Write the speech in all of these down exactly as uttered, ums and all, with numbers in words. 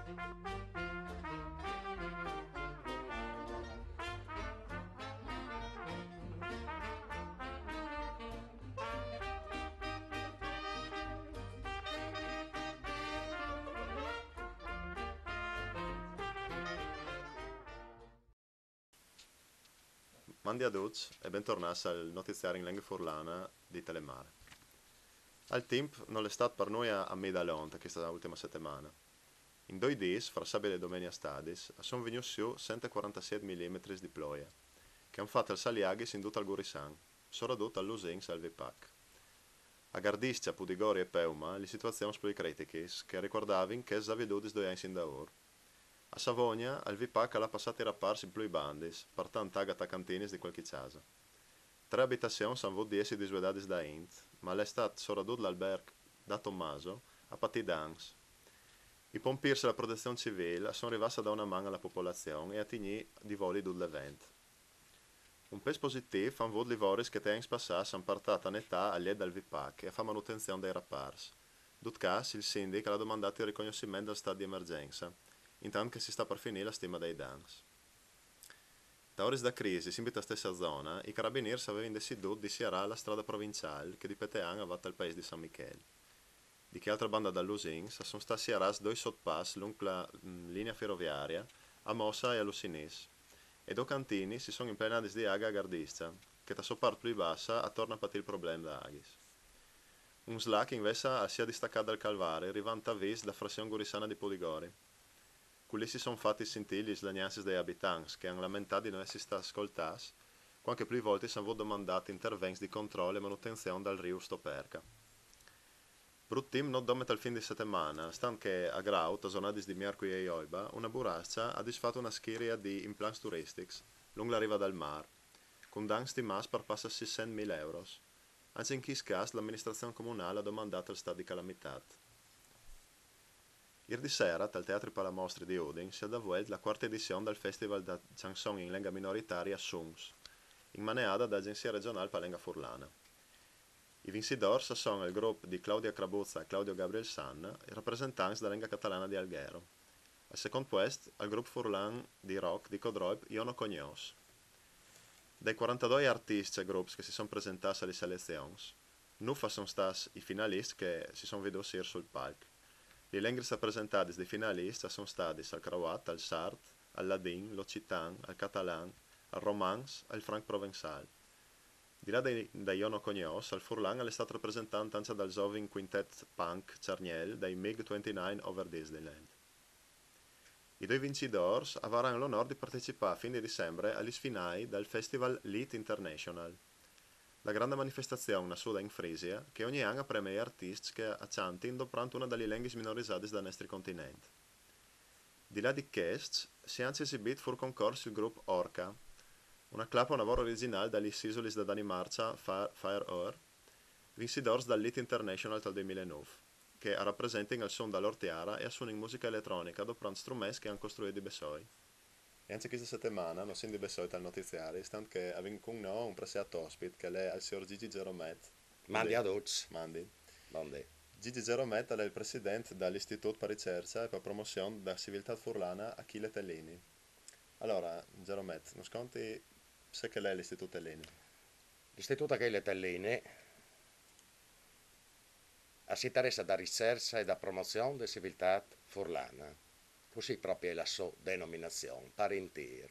Mandi a tutti e bentornati al notiziario in lingua furlana di Telemare. Al tempo non è stato per noi a medalonta questa ultima settimana. In due giorni, fra sabato e domenica stadis, sono venuti su centoquarantasette millimetri di ploia, che hanno fatto il saliaghi in tutto il Gurisan, soprattutto all'Usens e al Vipac. A Gardiscia, Pudigori e Peuma, le situazioni sono più critiche, che ricordavano che si veduti due anni in da ora. A Savogna, al Vipac alla passata i rapparsi più bandis, partendo agata cantinis di qualche casa. Tre abitazioni sono avuto dieci disvedati da Int, ma l'estate soprattutto l'albergo da Tommaso a Patidans. I pompieri e la protezione civile sono arrivati da una mano alla popolazione e a tigni di voli dell'evento. Un peso positivo hanno avuto i voris che tengono passati sono partati in età agli dal Vipac e a fare manutenzione dei rapparsi. Dut caso, il sindaco ha domandato il riconoscimento del stato di emergenza, intanto che si sta per finire la stima dei danni. Da ore da crisi, in questa stessa zona, i carabinieri avevano deciso di sierrare la strada provinciale che di Petean va al paese di San Michele. Di che altra banda dall'Usins sono stati sierrati due sottopass lungo la mh, linea ferroviaria a Mossa e a Lusinis, e due cantini si sono implenati di Aga a Gardiscia, che da sua parte più bassa attorno a patire il problema da Agis. Un slack invece si è distaccato dal Calvare, arrivando a vis da frazione gurisana di Poligori. Quelli si sono fatti sentire gli slagnanzi dei abitanti, che hanno lamentato di non essere ascoltati, qualche più volte si hanno domandato interventi di controllo e manutenzione dal Rio Stoperca. Bruttim non domet al fin di settimana, stando che a Graut, a zonadis di Miarqui e Ioiba, una burrascia ha disfatto una schiera di implants turistici lungo la riva del mare, con danni stimati per passa seicentomila euro. Anche in questo caso l'amministrazione comunale ha domandato il stato di calamità. Ieri sera, al Teatro Palamostri di Udin, si è avviata la quarta edizione del Festival da Chanson in lingua minoritaria Sungs, in maneada dall'Agenzia regionale Palenga Furlana. I vincitori sono il gruppo di Claudia Crabuzza e Claudio Gabriel Sanna, i rappresentanti della lingua catalana di Alghero. Al secondo posto, il gruppo furlan di rock di Codroip Iono Cognos. Dai quarantadue artisti e gruppi che si sono presentati alle selezioni, nuffa sono stati i finalisti che si sono veduti sul palco. Le lingue rappresentate dai finalisti sono stati al croat, al sard, al ladin, l'occitan, al catalan, al romance, al franc provençal. Di là da Iono Cognos, al furlan è stato rappresentato anche dal giovane quintet punk Cerniel dai M I G ventinove over Disneyland. I due vincitori avranno l'onore di partecipare a fine dicembre agli sfinai del Festival Lit International, la grande manifestazione nascuta in Frisia che ogni anno premia artisti che cantano doprando una delle lingue minorizzate del nostro continente. Di là di questo, si è anche esibito fu concorso il gruppo Orca, una clapa un lavoro originale dagli isole da Danimarca Fire Or, vincitori dal Lit International del duemilanove, che rappresentano il suono dall'ortiara e suono in musica elettronica doprando strumenti che hanno costruito di Bessoi. E anche questa settimana, non siamo di Bessoi dal notiziario, stando che abbiamo con noi un preziato ospite, che è il signor Gigi Geromet. Mandi a tutti. Mandi. Mandi. Gigi Geromet è il presidente dell'Istituto per ricerca e per promozione della civiltà furlana Achille Tellini. Allora, Geromet, non sconti se che lei è l'Istituto Tellini? L'Istituto Achille Tellini si interessa da ricerca e da promozione della civiltà furlana. Così proprio è la sua denominazione, parentir.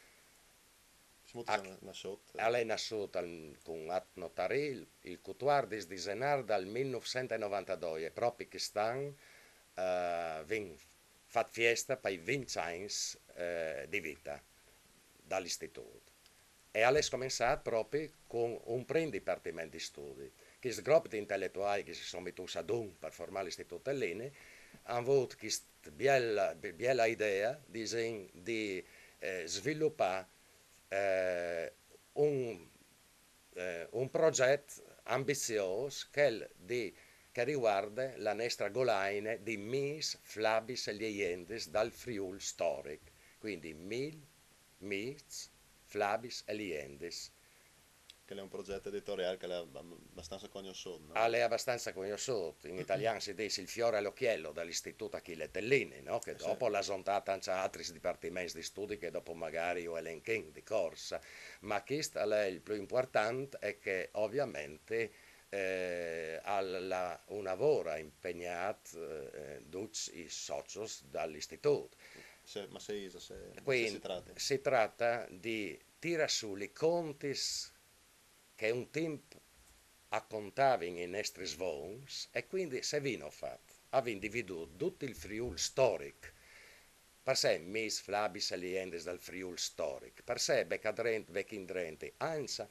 È nasciuta con atto notaril, il quattordici di gennaio del millenovecentonovantadue, e proprio quest'anno uh, viene fatta festa per i venti anni uh, di vita dall'istituto. E ha cominciato proprio con un primo dipartimento di studi, che il gruppo di intellettuali che si sono messi ad un per formare l'Istituto Tellini hanno avuto questa bella, bella idea di, di eh, sviluppare eh, un, eh, un progetto ambizioso che, di, che riguarda la nostra golaina di mis, flabis e leyendes dal Friul storico. Quindi mil, mis, flabis e leyendes che è un progetto editoriale che è abbastanza conosciuto, no? Ah, è abbastanza conosciuto, in italiano si dice il fiore all'occhiello dall'Istituto Achille Tellini, no? Che Eh sì, dopo l'ha sontata anche altri dipartimenti di studi che dopo magari io elenchino di corsa, ma questo è il più importante è che ovviamente eh, alla, una lavora impegnato eh, tutti i soci dall'Istituto. se, ma se Isa, se, se si Quindi tratta. si tratta di tirare su i conti che un tempo accontavano i nostri svons e quindi se vino fatto, aveva individuato tutto il Friuli storico, per sé mis flabis aliendes dal Friuli storico, per sé beccadrente, vecchindrente, anzi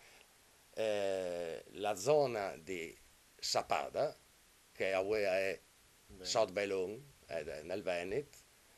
eh, la zona di Sapada, che è Sud Belun, nel Veneto,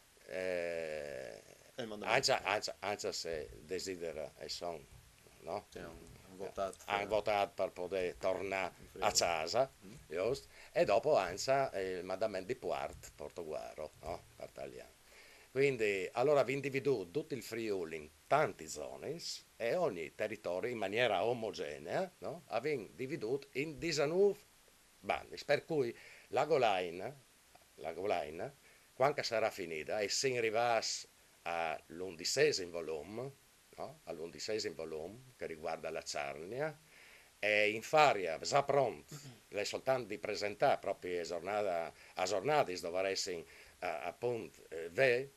eh, E il anche, mandamento. anche, anche se desidera e sono, no? Sì, un, un votato. Hanno votato per poter tornare in a Friuli. casa, Mm. giusto? E dopo anche il mandamento di Puart, Portoguaro, no? Per italiano. Quindi, allora vi individuo tutto il Friuli in tante zone e ogni territorio in maniera omogenea, no? Aveva dividuto in diciannove bandi, per cui la Golaina, la Golaina, quando sarà finita e si arrivasse all'undicesimo volume, no? All'undicesimo volume che riguarda la Sarnia, e in faria, già pronto, è soltanto di presentare proprio a giornata, a giornate dove essere appunto eh, ve,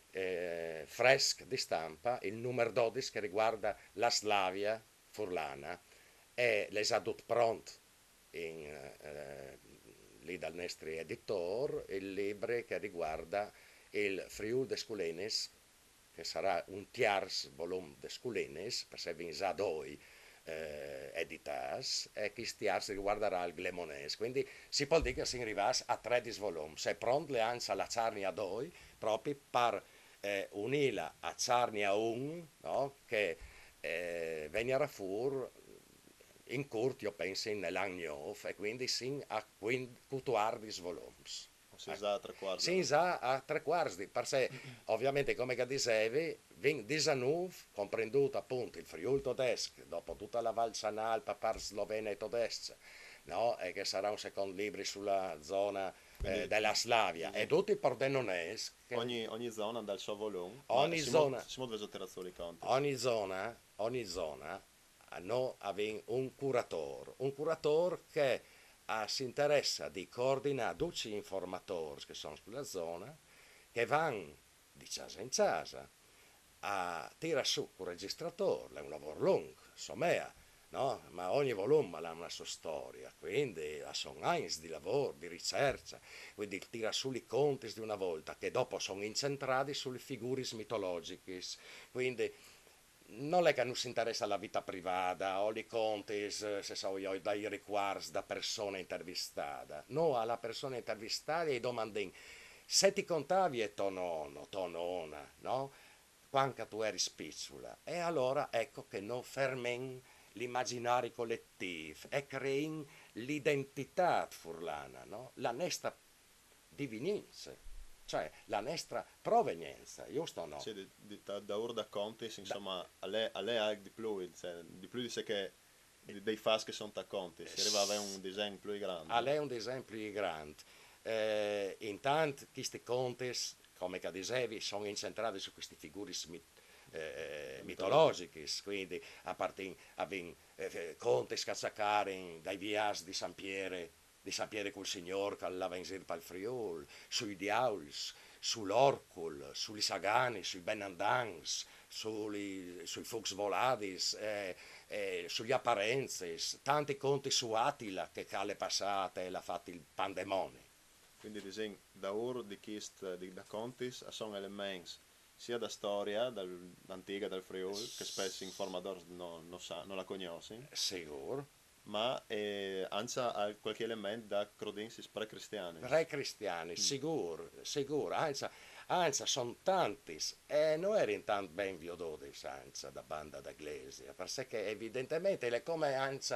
eh, fresco di stampa il numero dodici che riguarda la Slavia furlana e le ha tutto pronto in, eh, lì dal nostro editor il libro che riguarda il Friuli de Sculenes che sarà un tiers volume de Sculenes per se già due eh, editas e questo tiers riguarderà il Glemonese quindi si può dire che si arriva a tredici volumi se pronto le anzi alla Sarnia due proprio per eh, unila a Sarnia uno no? Che eh, venirà fuori in corto, io penso, nell'anno e quindi sin a quattordici volumi. O si sa tre quarti. Sin già a tre quarti, per sé, ovviamente, come che dicevi, diciannove, comprenduto appunto il Friuli tedesco, dopo tutta la Val Sanal, papar slovena e tedesca, no? E che sarà un secondo libro sulla zona eh, della Slavia, e tutto il Pordenonese. Ogni, ogni zona dal suo volume, ogni ma si zona, mod, si mod vegeterazione di conti. ogni zona, ogni zona no, aveva un curatore, un curatore che uh, si interessa di coordinare tutti gli informatori che sono sulla zona, che vanno di casa in casa a tirare su il registratore, è un lavoro lungo, insomma, no? Ma ogni volume ha una sua storia, quindi sono anni di lavoro, di ricerca, quindi tira su i conti di una volta, che dopo sono incentrati sulle figure mitologiche, quindi non è che non si interessa la vita privata o i conti, se so io, dai riguardi da persona intervistata. No, alla persona intervistata e domandin se ti contavi e tuo nonno, tua nonna, no? Quando tu eri spizzula. E allora ecco che non fermen l'immaginario collettivo e crein l'identità furlana, no? La nostra divininza, cioè la nostra provenienza, giusto o no? Sì, di, di, da, da ora da conti, insomma, a lei, a lei ha di più, cioè, di più di sé che di, dei fas che sono da conti, si arriva a avere un disegno più grande. A lei un disegno più grande. Eh, intanto questi conti, come dicevi, sono incentrati su queste figure mit, eh, mitologiche, quindi a parte abbiamo eh, conti scazzacari dai vias di San Piere, di San Piere col Signor che allava in giro per il Friuli, sui diauls, sull'Orcul, sugli Sagani, sui Benandans, sui, sui Fux Voladis, eh, eh, sugli Apparenses, tanti conti su Attila che cale passate e l'ha fatto il pandemonio. Quindi disegno da ora di chist di da contis sono elementi sia da storia, dall'antica dal Friuli, che spesso in formador non, non, sa, non la conoscono, Sicuro. ma eh, anche qualche elemento da crodinsis pre-cristiani. Pre-cristiani, sicuro, sicuro, anzi, anzi sono tanti e non erano tanto ben veduti anzi da banda d'Eglesia, perché evidentemente è come anzi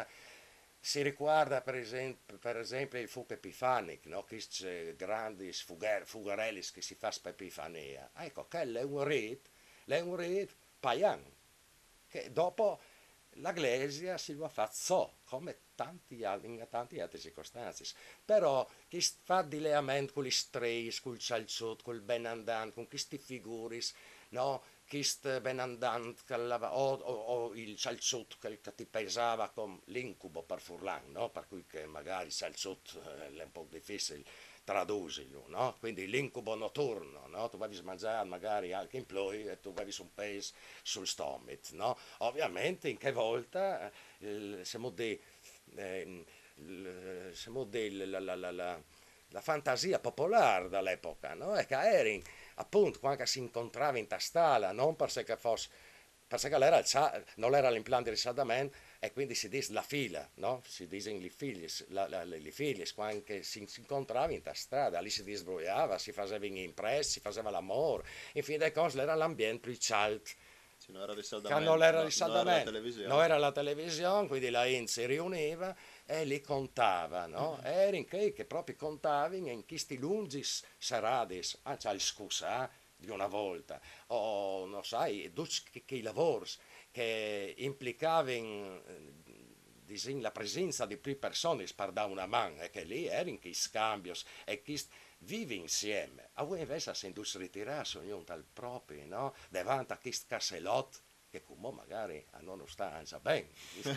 si riguarda per esempio, per esempio il fuoco epifanico, no? Questi grandi fugarelli che si fa per Epifania. Ecco, quello è un rito, è un rito pagano, che dopo la Glesia si lo fa so, come tanti, al- in tanti altre circostanze. Però chi st- fa dileamento con gli streis, col cialciut, col benandant, con questi figuris, no? Chi st benandant che lava- o, o, o il cialciut che, che ti pesava come l'incubo per Furlan, no? Per cui che magari il cialciut eh, è un po' difficile tradurlo, no? Quindi l'incubo notturno, no? Tu vai a mangiare magari anche in ploi e tu vai un peso sul stomaco, no? Ovviamente in che volta eh, siamo di, eh, l- siamo di la, la, la, la, la fantasia popolare dall'epoca, no? E che eri appunto quando si incontrava in tastala, non perché fosse perché era il sa- non era l'impianto di riscaldamento e quindi si dice la fila, no? Si dice le figlie, la, la, le figlie, quando si, si incontrava in strada, lì si disbrogliava, si faceva in impress, si faceva l'amore, in fin dei conti era l'ambiente più caldo, Se non era che non riscaldamento, era no, non era la riscaldamento, non televisione. era la televisione, quindi la I N si riuniva e li contava, no? Era in che, che proprio contavi in questi lunghi serate, anzi al scusa di una volta, o non sai, tutti che, che lavori che implicavano eh, la presenza di più persone per dare una mano, e che lì erano che scambi e che vive insieme. A voi invece si indus ritirarsi ognuno dal proprio, no? Davanti a questo casellotto che come magari a non sta già bene.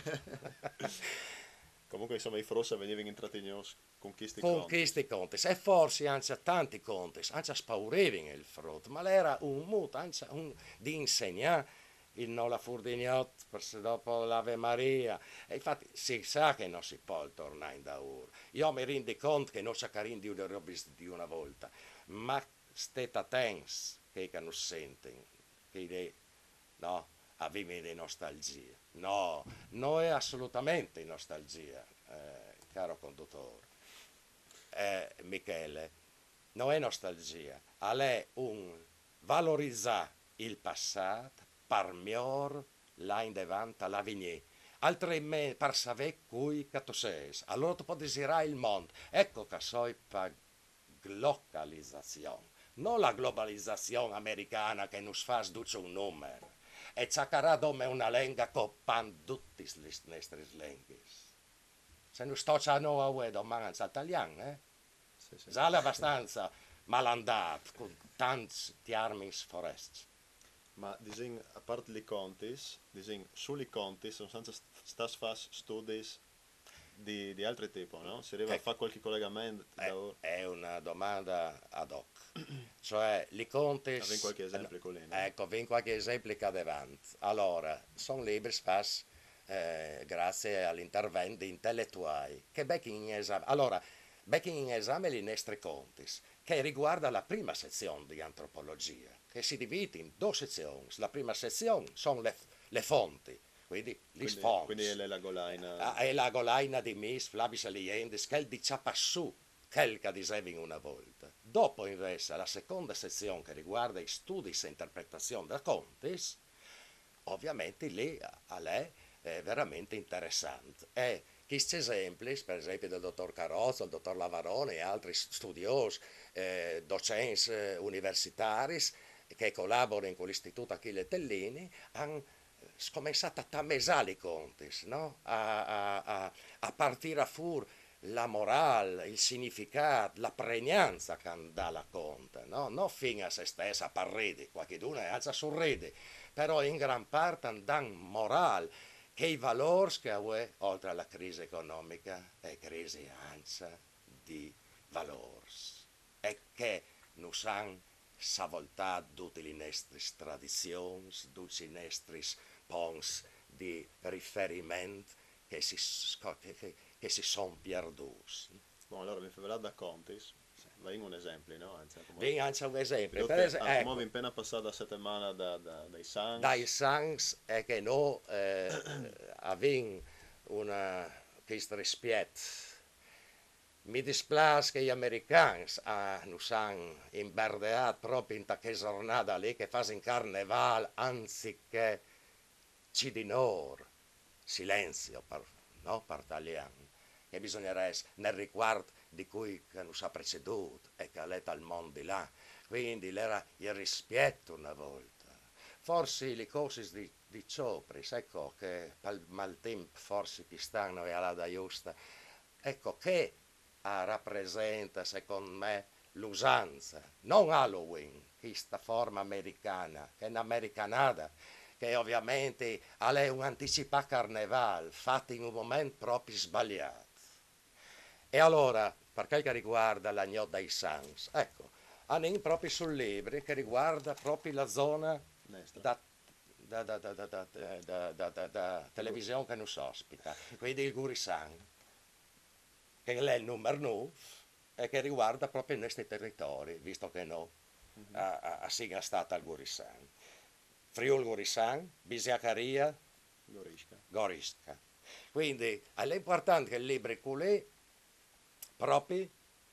Comunque, insomma, i Frossa venivano intrattenuti con questi Con conti. questi conti, e forse anche a tanti conti, anche spaurevano il frutto, ma era un modo anche un, di insegnare il Nola Furdignot per se dopo l'Ave Maria. E infatti si sa che non si può tornare in da ora. Io mi rendo conto che non c'è carin di una roba di una volta, ma state attenti che non sentono, che le, no, avviene di nostalgia. No, non è assolutamente nostalgia, eh, caro conduttore. Eh, Michele, non è nostalgia, è un valorizzare il passato per miglior là in davanti all'avvenire. Altrimenti, per sapere cui che tu sei, allora tu puoi desiderare il mondo. Ecco che so per globalizzazione, non la globalizzazione americana che nos fa sduce un numero. E ciacarà come una lingua con tutti le nostre lingue. Se non sto a noi a voi domani in italiano, eh? Sì, sì. Sale abbastanza malandato con tanti termini foresti. Ma disin, a parte i contis, disin, sui contis sono senza stas fas studi di, di altro tipo, no? Si arriva a Che fare qualche collegamento è, da ora. è una domanda ad hoc. Cioè, li conti, Avete qualche esempio con lì, no? ecco, vi qualche esempio che davanti. Allora, sono libri spas eh, grazie all'intervento di intellettuali che becchino in esame. Allora, becchino in esame i nostri conti, che riguarda la prima sezione di antropologia, che si divide in due sezioni. La prima sezione sono le, le fonti, quindi gli Quindi, quindi fonti. è la golaina. È la golaina di Miss Flavis Aliendis, che di Ciapassù, quel che dicevi una volta. Dopo invece la seconda sezione che riguarda i studi e interpretazione da Contis, ovviamente lì a lei è veramente interessante. E questi esempi, per esempio del dottor Carozzo, il dottor Lavarone e altri studiosi, eh, docenti universitari che collaborano con l'Istituto Achille Tellini, hanno scominciato a tammesare i conti, no? a, a, a, a partire a fuori la morale, il significato, la pregnanza che dà la conta, no? Non fino a se stessa, a parridi, qualcuno è alza sorride, però in gran parte dan morale, che i valori che avete, oltre alla crisi economica, è crisi anche di valori, e che non sanno s'avoltat tutte le nostre tradizioni, tutti i nostri punti di riferimento che si, che, che, che si sono perduti. Bon, allora mi fai vedere da contis. Vai in un esempio, no? Anzi, come... Vi faccio un esempio, per Vedo che, esempio, anzi, mo vi ecco, appena passata la settimana da, da, dai dai Sans. Sans è che noi eh, abbiamo una questo rispetto. Mi dispiace che gli americani ah, non hanno imbardeato proprio in quella giornata lì che fanno in carnevale anziché ci di noi silenzio per, no, per italiano, che bisognerebbe essere nel riguardo di cui che non ha preceduto e che ha letto al mondo di là. Quindi era il rispetto una volta. forse le cose di, di Ciopris, ecco, che al maltempo forse che stanno e alla da giusta, ecco, che ah, rappresenta, secondo me, l'usanza, non Halloween, questa forma americana, che è un'americanata, che ovviamente è un anticipato carnevale, fatto in un momento proprio sbagliato. E allora, per quel che riguarda la Gnò dei Sans, ecco, hanno proprio sul libro che riguarda proprio la zona Nestra. da, da, da, da, da, da, da, da, da, da televisione che nos ospita, quindi il Gurisan, che è il numero nove e che riguarda proprio i nostri territori, visto che no, Mhm. a, a, a siga stata al Gurisan. Friul Gurisan, Bisiacaria, Gorisca. Gorisca. Quindi è importante che il libro è proprio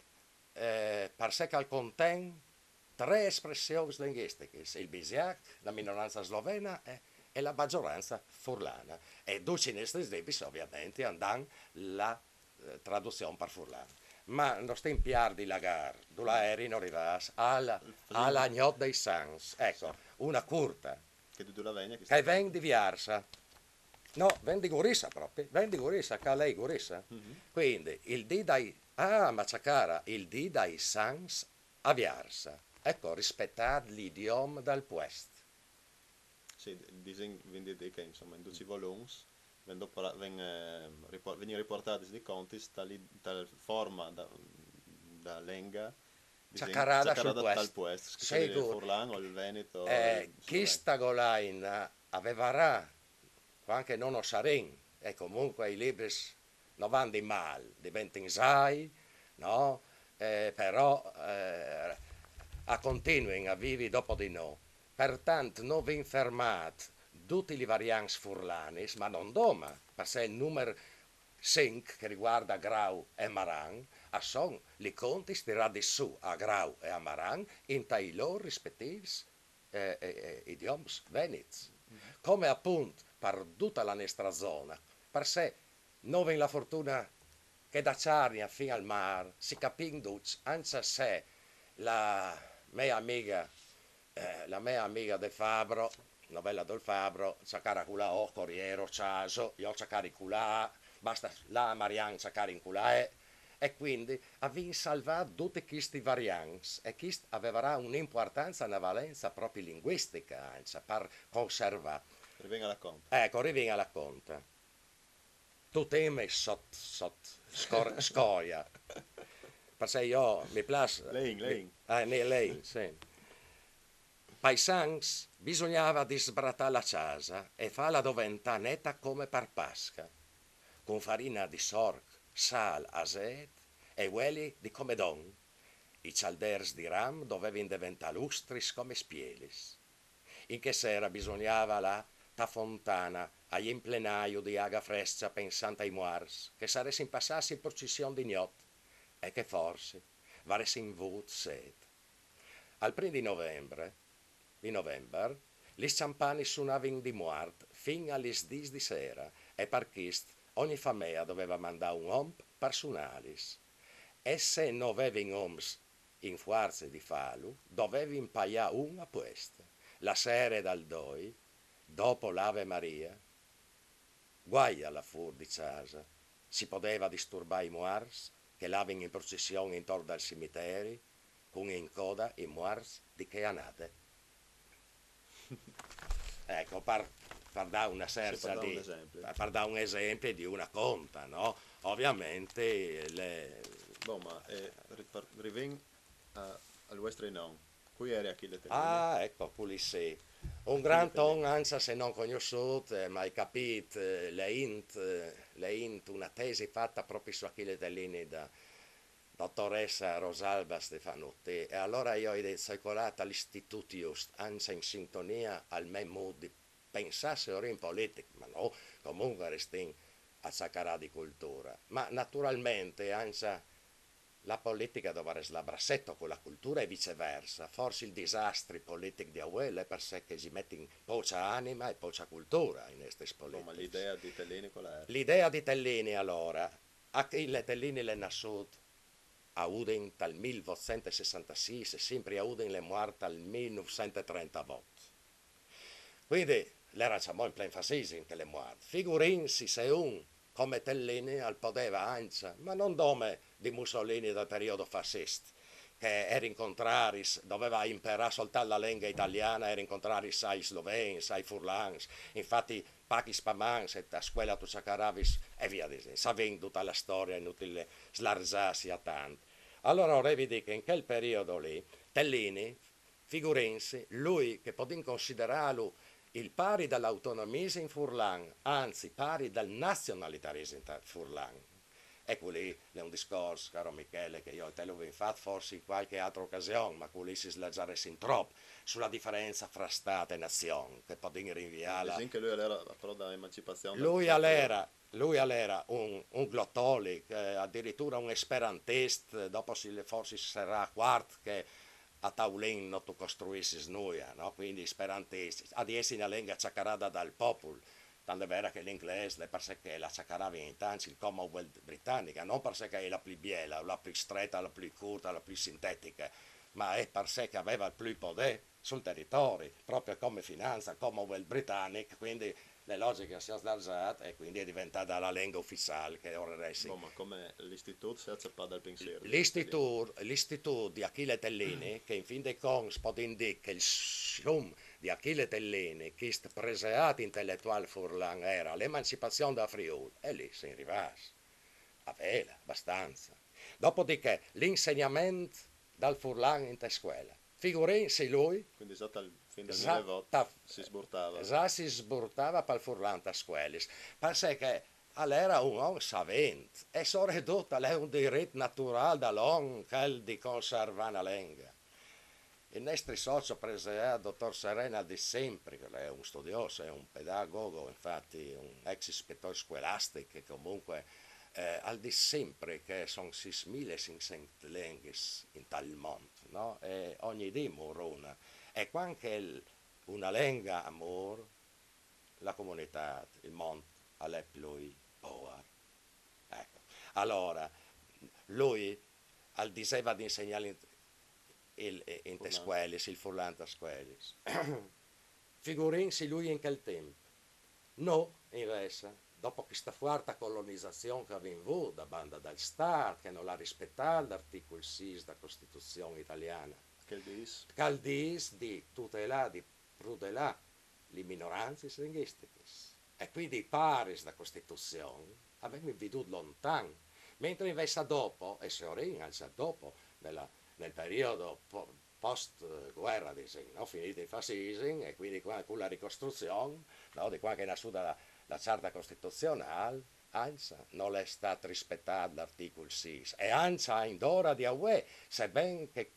eh, per sé che contiene tre espressioni linguistiche, il Bisiac, la minoranza slovena e, e la maggioranza furlana. E due cinesi ovviamente andano la eh, traduzione per furlano. Ma non stiamo piar di lagar, dove eri non arrivas alla, alla Gnot dei Sans, ecco, una curta, Che tu la vegna che sta che viene di Viarsa. No, ven di Gurissa proprio, ven di Gurissa, che lei Gurissa. Mhm. Quindi il D dai, ah, ma c'è cara, il D dai Sans a Viarsa. Ecco, rispettare l'idioma del puest. Sì, il disegno vende che insomma in duci volums vengono ven, eh, ripor- vengono riportati di conti dalla forma da, da lenga disegno Ciacarada sul Ciacarada tal puest. puest, che sia il Segur, Furlan o il Veneto o il eh, chi Sloveno. sta golain aveva ra, anche non lo sarin, e comunque i libri non vanno di male, diventano sai, no? Eh, però eh, a continuing a vivi dopo di no. Pertanto non vi fermate tutti i varianti furlanis, ma non doma, perché il numero cinque che riguarda Grau e Maran, a son li conti stirà di su a Grau e a Maran in tai loro rispettivi eh, eh, eh, idiomi veneti. Mhm. Come appunto per tutta la nostra zona, per sé non la fortuna che da Ciarnia fino al mare si capisce anche se la mia amica, eh, la mia amica De Fabro, novella del Fabro, cercare culà o Corriero, Ciaso, io cercare culà, basta la Marianne cercare in culà e quindi abbiamo salvato tutti questi varianti e questo avrà un'importanza, una valenza proprio linguistica anche, per conservare. Rivenga la conta. Ecco, rivieni alla conta. Tu temi sotto sot, scor- scoia, perché io mi piace, Lei, mi, lei. eh, lei, sì. Paesans bisognava disbratare la casa e farla diventare netta come per Pasca, con farina di sorc, sal, aset e ueli di comedon. I cialders di ram dovevano diventare lustris come spielis. In che sera bisognava la ta fontana agli implenaio di aga fresca pensante ai muars, che saresti passassi in processione di gnot e che forse varesi in vut sed. Al primo di novembre, di novembre, gli champani suonavano di muart fin alle dieci di sera e per questo ogni famiglia doveva mandare un omp personalis. E se non avevi oms in forza di farlo, dovevi impaiare uno a questo. La sera dal doi, dopo l'Ave Maria, guai alla fur di casa, si poteva disturbare i muars che lavano in processione intorno al cimitero, con in coda i muars di che annate. Ecco, per, per dare una Sì, per serza dare un di, esempio. per, per dare un esempio di una conta, no? Ovviamente le, Boh, ma eh, ripar- riven a- al Western Non. Qui eri Achille Tellini. ah, ecco, Pulissè. Un Achille gran Tellini. ton, anche se non conosciuto, eh, ma hai capito, eh, le int, eh, le int, una tesi fatta proprio su Achille Tellini da dottoressa Rosalba Stefanotti. E allora io ho circolato all'istituto just, anche in sintonia al mio modo di pensare ora in politica, ma no, comunque resti a saccarà di cultura. Ma naturalmente anche la politica dovrà essere brassetto con la cultura e viceversa. Forse il disastro politico di Auel è per sé che si mette in poca anima e poca cultura in queste Boh, ma politiche. l'idea di Tellini qual era? L'idea di Tellini allora, Achille Tellini è nato a Uden dal millenovecentosessantasei e sempre a Uden è morto dal millenovecentotrentotto. Quindi l'era già in plain fascismo che le muore. Figurinsi se un come Tellini al poteva anza, ma non come di Mussolini del periodo fascista, che era in contraris, doveva imparare soltanto la lingua italiana, era in contraris ai sloveni, ai furlans, infatti Pakis Pamans e a scuola tu Sacaravis e via di sapendo tutta la storia, è inutile slarzarsi a tanto. Allora ora vedi che in quel periodo lì, Tellini, figurensi, lui che poteva considerarlo il pari dall'autonomismo in Furlan, anzi pari dal nazionalitarismo in Furlan. Ecco lì è un discorso, caro Michele, che io a te l'avevo fatto forse in qualche altra occasione, ma con lì si slaggiare sin troppo sulla differenza fra Stato e nazione, che poteva rinviarla. Dici che lui era però da emancipazione. Lui all'era, lui all'era un, un glottolic, eh, addirittura un esperantist, dopo si, forse sarà quarto che a Taulin non tu costruissi snuia, no? Quindi esperantisti, ad essi una lingua ciacarata dal popolo, tanto è vero che l'inglese è perché la ciacarava in tanti il Commonwealth britannica, non perché è la più biela, la più stretta, la più corta, la più sintetica, ma è perché aveva il più potere sul territorio, proprio come finanza, Commonwealth britannico, quindi le logiche si sono sdarzate e quindi è diventata la lingua ufficiale che ora resti. No, ma come l'istituto si è acceppato dal pensiero. L'istituto, l'istituto di Achille Tellini, che in fin dei conti può indicare che il sum di Achille Tellini, che è preseato intellettuale Furlan, era l'emancipazione da Friuli, e lì si rivasa, a vela, abbastanza. Dopodiché l'insegnamento dal Furlan in te scuola. Figurinsi lui. Quindi già dal fin del Già, milleotto si sburtava. Già si sburtava per il Furlan a scuola. Perché all'era un uomo savente e soprattutto è un diritto naturale da long che di conservare la lingua. Il nostro socio presidente, dottor Serena, di sempre, che lei è un studioso, è un pedagogo, infatti un ex ispettore scolastico che comunque eh, al di sempre che sono seicento lingue in tal mondo, no? E ogni dì morona. E quando una lingua amor, la comunità, il mondo, è più power. Ecco. Allora, lui al diceva di insegnare il, in te scuole, il furlante a scuole. Figurinsi lui in quel tempo. No, invece, dopo questa forte colonizzazione che aveva avuto da banda del Stato, che non ha rispettato l'articolo sei della Costituzione italiana, che dice che dice di tutelare, di proteggere le minoranze linguistiche. E quindi i pari della Costituzione avevano veduto lontano, mentre invece dopo, e se ora già dopo, nella, nel periodo po- post-guerra, no? Finito il fascismo, e quindi con la ricostruzione, no? Di qua che è nata la, la Carta Costituzionale, anza non è stato rispettato l'articolo sei, e anza in d'ora di Aue, sebbene che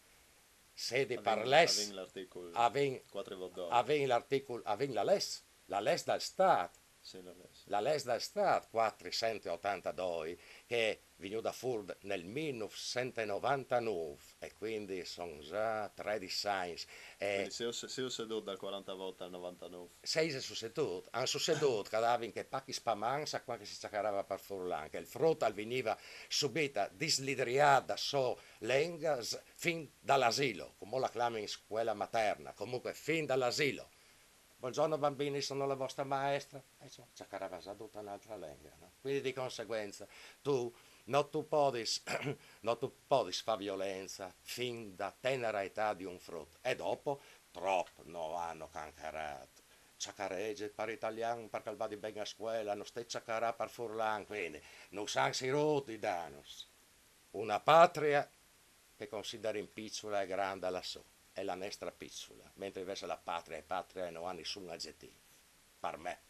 se di parlasse, aveva l'articolo, aveva la les, la les del Stato, la legge del Stato quattrocentottantadue che è venuta fuori nel millenovecentonovantanove e quindi sono già tredici anni. Quindi se ho, se ho seduto dal quaranta volte al novantanove. Sei su seduto, hanno seduto che avevano che pacchi spamanza qua che si ciacarava per furlan, che il frutto veniva subita dislidriata so lenga fin dall'asilo, come la chiama in scuola materna, comunque fin dall'asilo. Buongiorno bambini, sono la vostra maestra. E cioè, ciacarava già tutta un'altra lingua, no? Quindi di conseguenza tu non tu puoi, non tu puoi fare violenza fin da tenera età di un frutto. E dopo, troppo non hanno cancarato. Ciacaregge per italiano perché va di bene a scuola, non stai ciacarà per furlan, quindi non sanno si rotti i danos. Una patria che considera in piccola e grande lassù. È la nostra piccola, mentre invece la patria è patria e non ha nessun aggettivo, per me.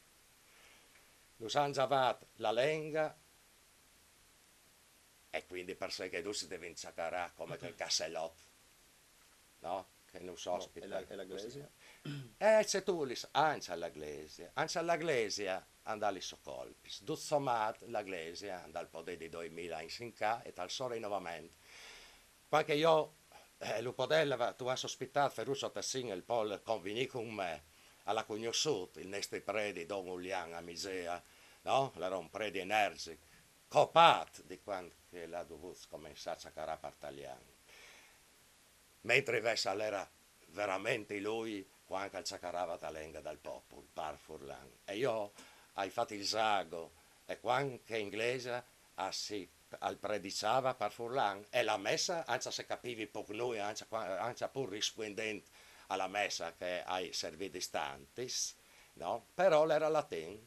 Noi hanno già fatto la lingua e quindi per sé che tu si deve inciacarà come quel cassellotto, no? Che non so ospita. No, e l'Aglesia? Eh, c'è tu, anche all'Aglesia, anche all'Aglesia andare su colpi. Tutto sommato l'Aglesia andava al potere di duemila in Sinca e tal solo rinnovamento. Quando io Eh, lo poteva, tu hai ospitato Ferruccio Tessin il pol convenì con me alla conosciuta il nostro predi Don Ulian a Misea, no? Era un predi energico, copato di quando che l'ha dovuto cominciare a giocare per italiano. Mentre invece era veramente lui quando c'accarava la lingua del popolo, par Furlan. E io hai fatto il sago, e quando che inglese ah, si al predicava par Furlan, e la messa, anche se capivi poco noi, anche, anche pur rispondente alla messa che hai serviti stantis, no? Però era latin,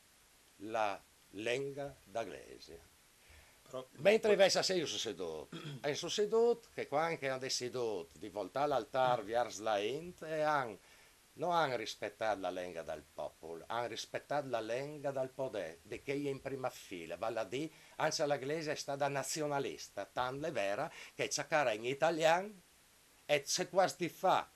la lingua d'Aglesia. Però, Mentre poi- invece se io sono seduto, e sono seduto che quando hanno deciso di voltare l'altare verso la Int e hanno non hanno rispettato la lingua del popolo, hanno rispettato la lingua del potere, di che è in prima fila, vale a dire, anche l'Inglese è stata nazionalista, tanto è vera che c'è in italiano e se quasi fa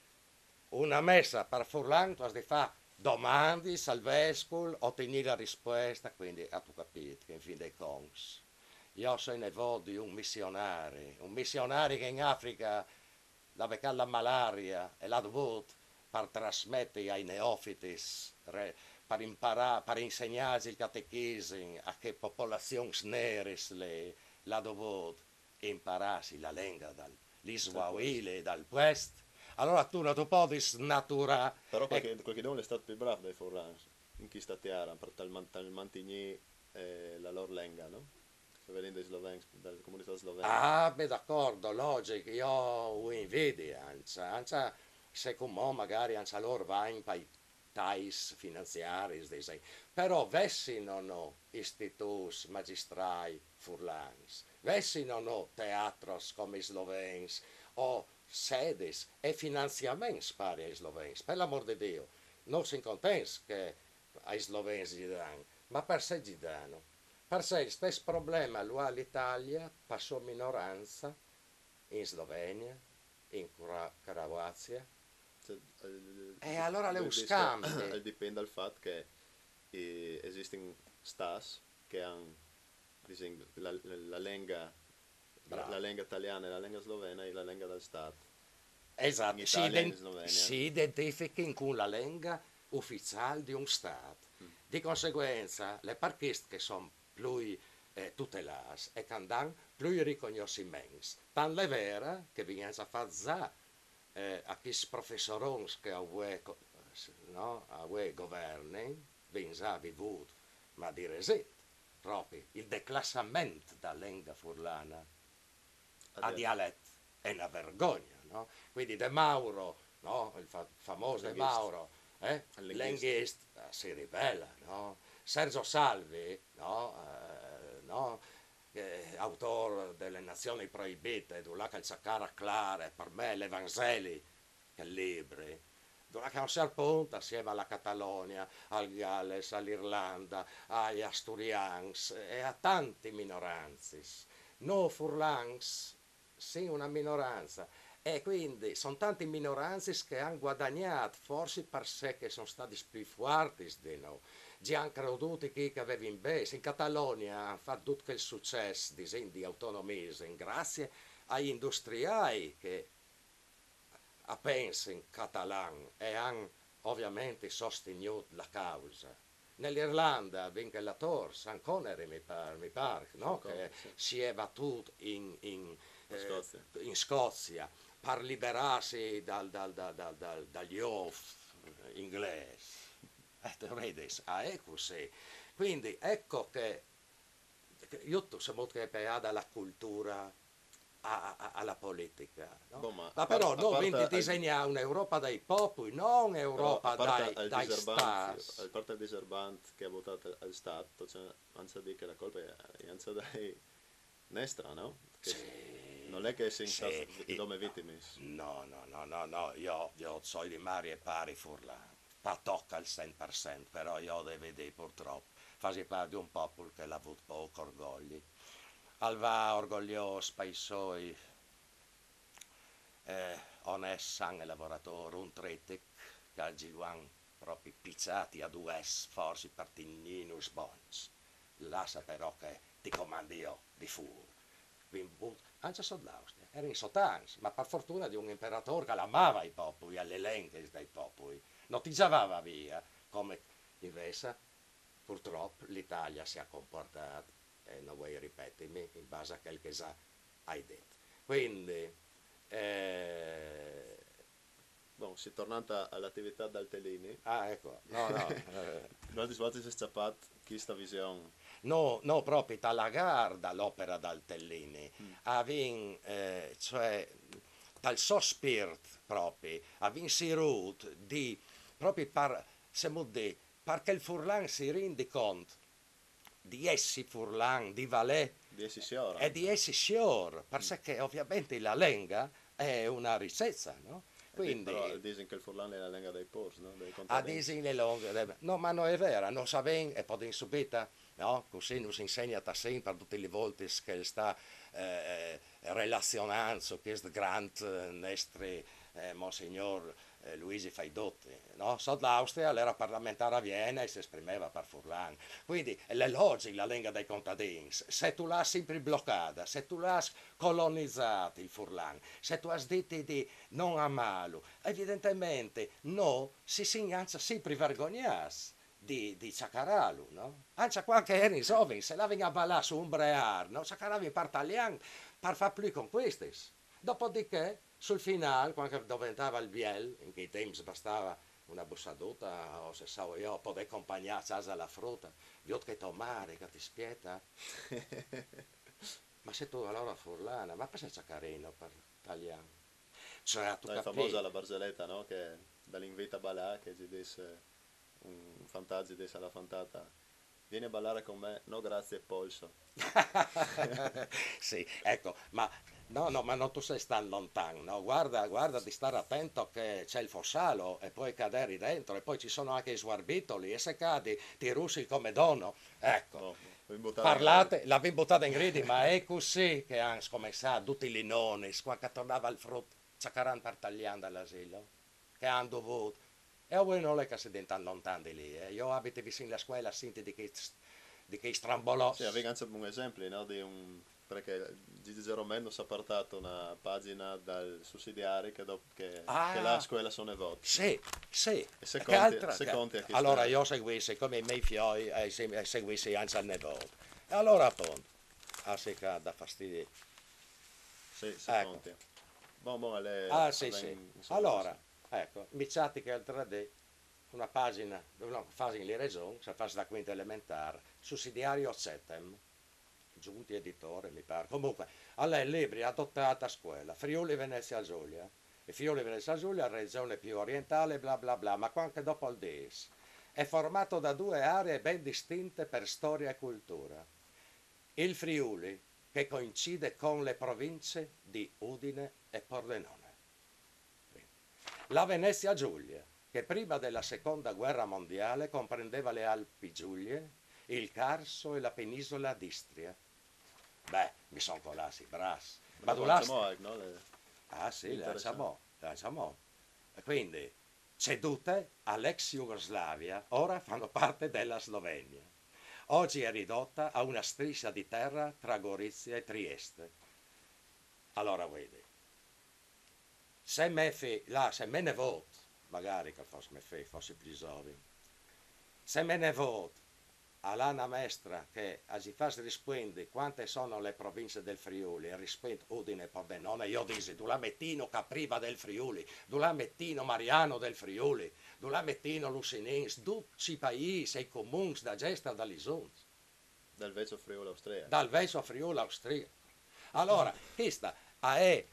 una messa per Furlan, tu di fa domandi al vescovo, ottenere la risposta, quindi ha tu capito che in fin dei conti. Io sono nevò di un missionario, un missionario che in Africa dove c'è la malaria e l'ha dovuto per trasmettere ai neofiti, per imparare, per insegnare il catechismo a che popolazioni nere l'ha dovuto imparare la lingua dall'Iswahili, dal West. Allora tu non ti puoi snaturare. però E qualche, qualche don è stato più bravo dai Forlans, in chi sta terra, per tal, man- tal mantenere eh, la loro lingua, no? Se vedendo i sloveni, dalle comunità slovene. ah, beh, d'accordo, logico, io ho invidia, anzi, anzi, se come magari anche loro vanno per i tais finanziari, dei- però vessi non ho istituti magistrai furlans, vessi non ho teatros come i sloveni, o sedes e finanziamenti pari ai sloveni, per l'amor di Dio, non si contenti che ai sloveni gli danno, ma per sé gli danno. Per sé il stesso problema lo ha l'Italia, per sua minoranza, in Slovenia, in Croazia. Cioè, eh, E allora le lui dice scambi. che dipende dal fatto che eh, esistono stati che hanno diciamo, la, la, la lingua la, la Bravo. lingua italiana e la lingua slovena e la lingua del Stato. In Esatto, si, Italia e in ident- Slovenia. si identifica con la lingua ufficiale di un Stato. Mm. Di conseguenza, le parchiste che sono più eh, tutelate e che hanno più riconoscimenti. Tanto è vero che bisogna fare già eh, a questi professori che a voi, no, a voi governi, ben già vivuto, ma di resist, proprio il declassamento della lingua furlana a Addio, dialetto è una vergogna, no? Quindi De Mauro, no? Il fa- famoso De linguista, Mauro, eh? linguista. Linguista, eh, si ribella, no? Sergio Salvi, no? Eh, no? Eh, autore delle Nazioni Proibite, dove che c'è cara clara, per me l'Evangeli, che libri, dove che a un certo punto, assieme alla Catalogna, al Galles, all'Irlanda, agli Asturians e a tanti minoranze, no furlans, sì una minoranza. E quindi sono tante minoranze che hanno guadagnato, forse per sé che sono stati più forti di noi. Già hanno creduto che avevano in base. In Catalogna hanno fatto tutto il successo di, di autonomia, grazie agli industriali che a pensano in catalano e hanno ovviamente sostenuto la causa. Nell'Irlanda, vince la Torres, ancora mi pare, mi pare no? Ancora, Che sì. si è battuto in, in, In eh, Scozia. in Scozia per liberarsi dal, dal, dal, dal, dal, dagli off inglesi. E tu vedi, ah, è così. Quindi ecco che io sono molto legata alla cultura, a- a- alla politica, no? Boh, ma a, Ma par- però a noi parte quindi al, disegniamo un'Europa dei popoli, non però a un'Europa parte dai, al dai diserbante, a stars. parte il diserbante che ha votato al Stato, cioè, anzi a dire che la colpa è, è anzi dai Nestra, no? Che s- non è Sì, che siamo stati sì, vi- i- come vittime. no, no, no, no, no, io, io so di mari e pari furla, fa tocca il cento per cento, però io devo vedere purtroppo, fasi parte di un popolo che l'ha avuto poco orgoglio. Alva orgoglioso per i suoi eh, onest sangue lavoratore, un tretic, che oggi lo hanno proprio pizzati a due S, forse per tinninus bons. Lascia però che ti comandi io di fur. Anche sodd'Austria, era in sottans, ma per fortuna di un imperatore che l'amava i popoli, alle elenche dei popoli, non ti giavava via, come invece purtroppo l'Italia si è comportata, e non vuoi ripetermi, in base a quel che già hai detto. Quindi, eh, Bon, si tornando all'attività d'Altellini, Ah, ecco, no, no. eh, noi di solito si è scappato questa visione. No, no, proprio dalla garda l'opera d'Altellini, Mm. avin, eh, cioè, dal suo spirito proprio, avin si rut di, proprio per, siamo di, perché il Furlan si rende conto di essi Furlan, di Valè, Di essi si ora e di anche, no? essi Sior, Mm. perché ovviamente la lenga è una ricchezza, no? E di- però Quindi dicono che il Furlan è la lingua dei pors, no? Dei a contadini. le longhe, no, ma non è vero, non sapendo e potendo subito, no? Così non si insegna sempre tutte le volte che sta eh, relazionando su questo grande nostro eh, Monsignor eh, Luigi Faidotti, no? So l'Austria, l'era parlamentare a Vienna e si esprimeva per Furlan. Quindi le logiche, la lingua dei contadini, se tu l'hai sempre bloccata, se tu l'hai colonizzato il Furlan, se tu hai detto di non amarlo, evidentemente no, si si ingancia sempre vergognasse di, di Ciacaralu, no? Anche qualche era in giovane, se la venga a ballare su un brear, no? Ciacaralu in partalian, per far più con questi. Dopodiché, sul finale, quando diventava il biel, in quei tempi bastava una bussaduta, o se so io, poter accompagnare a casa la frutta, vi ho che tomare, che ti spieta. Ma se tu allora furlana, ma cosa c'è carino per italiano? Cioè, tu No, è famosa capisci? la barzelletta, no? Che dall'invita a ballare che ci disse un fantasma disse alla fantata: vieni a ballare con me, no grazie, polso. Sì, ecco, ma no, no, ma non tu sei stan lontano, no? Guarda, guarda di stare attento che c'è il fossalo e poi cadere dentro e poi ci sono anche i sguarbitoli e se cadi ti russi come dono. Ecco, Boh, boh, vi buttare in rete. parlate, l'abbiamo buttata in gridi, ma è così che hanno scommessato tutti i linoni, quando tornava il frutto, c'accaran per tagliando all'asilo, che hanno dovuto. E a voi non è che si diventano lontani di lì, eh? Io abito vicino alla scuola, senti di che, di che Sì, avevo strambolos. anche un esempio, no? Di un... Perché Gigi Geromendo si è portato una pagina dal sussidiario che, dopo, che, che la Ah, scuola sono evoti. sì, sì. E se Che conti, altra? se Che... conti a Allora questa... io seguissi come i miei fioi e se- e seguissi anche il nipote. E allora appunto, ah sì che dà fastidio. Sì, se Ecco, conti. Boh, boh, le... ah sì sì. avven- insomma, Allora, questo. ecco, mi chatti che il tre D, una pagina, una fase in regione, se fase da quinta elementare, sussidiario Zetem, giunti editore mi pare. Comunque, a lei libri adottata a scuola, Friuli Venezia Giulia. E Friuli Venezia Giulia, regione più orientale, bla bla bla, ma anche dopo il D I S. È formato da due aree ben distinte per storia e cultura. Il Friuli, che coincide con le province di Udine e Pordenone. La Venezia Giulia, che prima della seconda guerra mondiale comprendeva le Alpi Giulie, il Carso e la penisola d'Istria. Beh, mi sono colati, bras. Ma Dopo tu lanciamo l'hai? anche, no? Le... Ah sì, le Interessante. lanciamo, le lanciamo. E quindi, cedute all'ex Jugoslavia, ora fanno parte della Slovenia. Oggi è ridotta a una striscia di terra tra Gorizia e Trieste. Allora, vedi, se me, fi, là, se me ne vot, magari che fosse me fi, fosse più giovane, se me ne vot all'Anna Mestra che si fa rispondere quante sono le province del Friuli e risponde Udine e Pordenone, io dico tu la mettino Capriva del Friuli, tu la mettino Mariano del Friuli, tu la mettino Lusinins, tutti i paesi e i comuni da gesta dall'Isons, Del vecchio Friuli austriaco. dal Veneto a Friuli Austria. Allora, questa è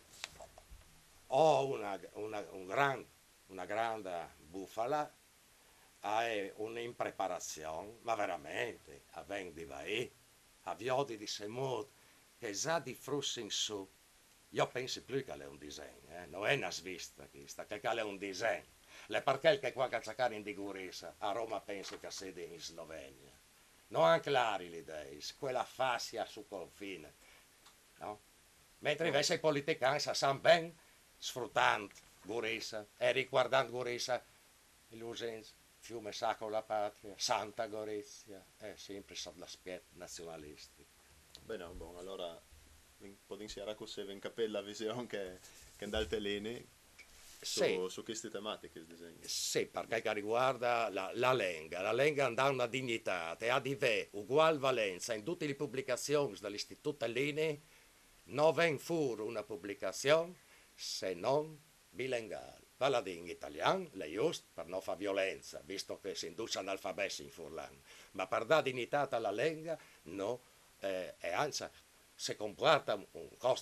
ho una, una, un gran, una grande bufala, hai un'impreparazione, ma veramente, a ben di vai, a viodi di semut, che già di frussi in su, io penso più che è un disegno, eh? Non è una svista questa, che è un disegno. Le perché che qua a cercare in Digurisa, a Roma penso che sia in Slovenia. Non anche clari l'idea, quella fascia su confine, no? Mentre Boh, invece i politici sanno ben sfruttando Gurisa e riguardando Gurisa, l'usenza, fiume sacro la patria, Santa Gorizia, è sempre l'aspetto nazionalistico. bene, boh, allora un po' di insieme così vi capire la visione che, che dà il Telini Sì, su, su queste tematiche, disegni. sì, perché riguarda la, la lingua, la lingua dà una dignità e ha di ve ugual valenza in tutte le pubblicazioni dell'Istituto Lini, non ven fur una pubblicazione se non bilinguale. Parla in italiano, è giusto, per non fare violenza, visto che si induce analfabeti in Furlan, ma per dare dignità alla lingua, no, eh, e anzi, si comporta un costo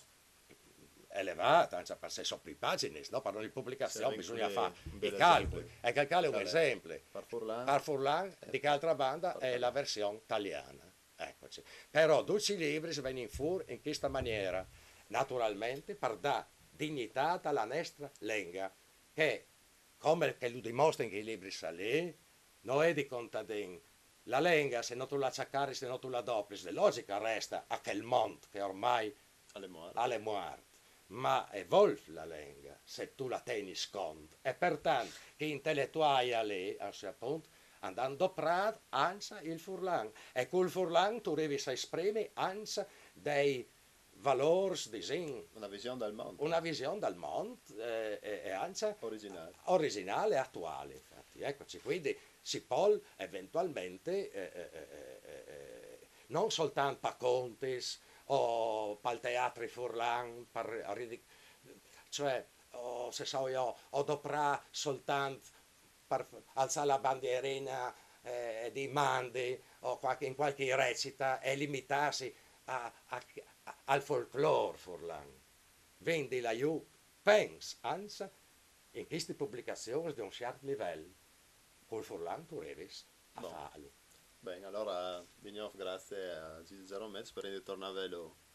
elevato, anzi, per se sopra i pagine, no? Per ogni pubblicazione bisogna fare i calcoli, e calcare un esempio. Per Furlan, per Furlan, di che altra banda è la versione italiana. Eccoci. Però tutti i libri vengono fuori in questa maniera, naturalmente per dare dignità alla nostra lingua, che come che lo dimostra in quei libri lì, non è di contadini. La lingua, se non tu la cercari, se non tu la doppi, la logica resta a quel mondo che ormai alle muerte. Ma evolve la lingua se tu la tieni sconto. E pertanto, che intellettuali lì, appunto, andando prat, ansa il Furlan. E col Furlan tu devi esprimere ansa dei valori, disin, una visione del mondo. Una visione del mondo eh, e, e ansa originale. originale e attuale. Infatti. Eccoci, quindi si può eventualmente eh, eh, eh, eh, non soltanto per contis o per il teatro Furlan, per, cioè, o, se so io, o doprà soltanto per alzare la bandierina eh, di Mandi o qualche, in qualche recita e limitarsi a, a, a, al folklore Furlan. Vendi la io, pens, anzi, in queste pubblicazioni di un certo livello, col Furlan tu revis a bon. farlo. Bene, allora, Bignov, grazie a Gigi Zeromet, spero di tornare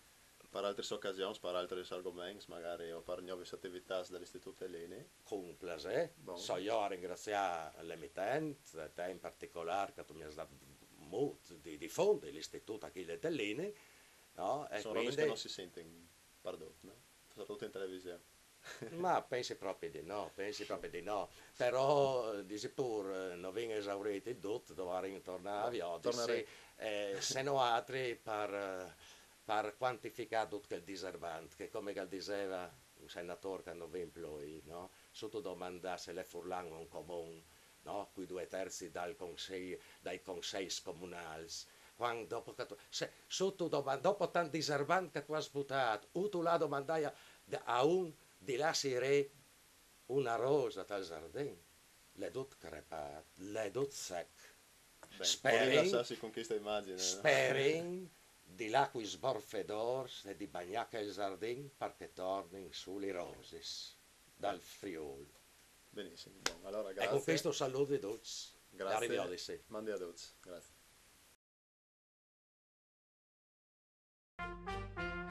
per altre occasioni, per altri argomenti, magari o per nuove attività dell'Istituto Eleni. Con un piacere. Bon. So io a ringraziare l'emittente, te in particolare, che tu mi hai dato molto di diffondere l'Istituto Achille Tellini. No? E sono quindi... robe che non si sentono, pardon, no? Soprattutto in televisione. Ma pensi proprio di no, pensi proprio di no. Però, dici pur, non vengono esauriti tutti, dovrei tornare a Odyssey, eh, se no altri per, per quantificare tutto il diservante, che come diceva un senatore che non vi imploi, no? Sotto domanda se le Furlan un comune, no? Qui due terzi dal consiglio, dai consigli comunali. Quando, dopo, che tu, se, sotto domanda, dopo tanti diservanti che tu hai sbuttato, o tu la domandai a, a un di là si re una rosa dal giardino, le dot crepat, le dot sec. Sperin, con questa immagine, sperin no? Di là qui sborfedors e di bagnacca il giardino perché torni sulle roses dal Friuli. Benissimo, bon, allora grazie. E con questo saluto di tutti. Grazie. Arrivederci. Mandi a tutti. Grazie.